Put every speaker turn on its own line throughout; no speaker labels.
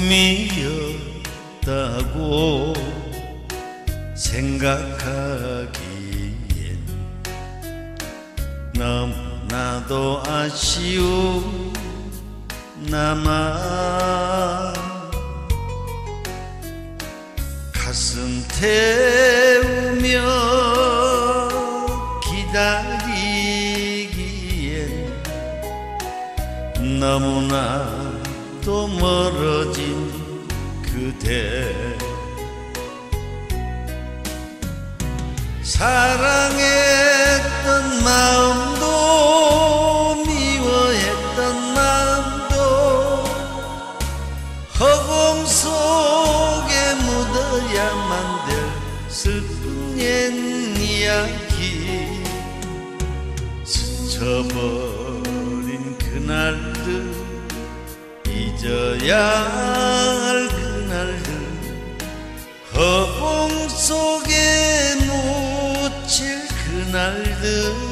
꿈이었다고 생각하기엔 너무나도 아쉬운 나만 가슴 태우며 기다리기엔 너무나도 멀어진 그대 사랑했던 마음도 미워했던 마음도 허공 속에 묻어야만 될 슬픈 옛 이야기 스쳐버린 그날들 잊어야 할 그날들 허공 속에 묻힐 그날들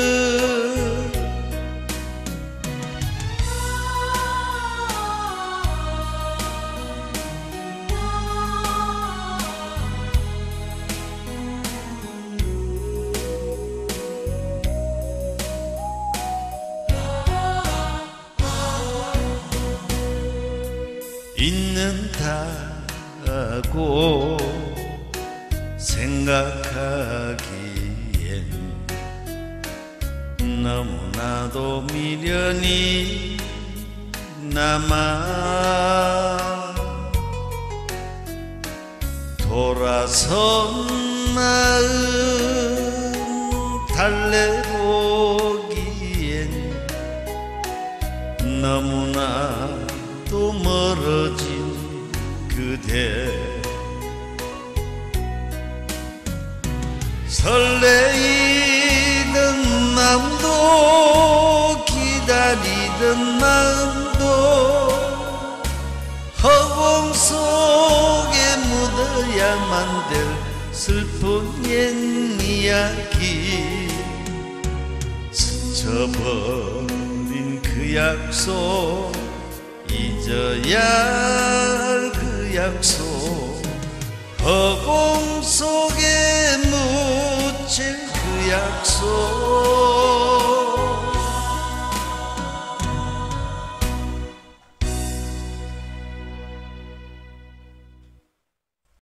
있는다고 생각하기엔 너무나도 미련이 남아 돌아선 마음 달래보기엔 너무나도 멀어진 그대 설레이는 마음도 기다리던 마음도 허공 속에 묻어야만 될 슬픈 옛 이야기 스쳐버린 그 약속 잊어야 할 그 약속 허공 속에 묻힐 그 약속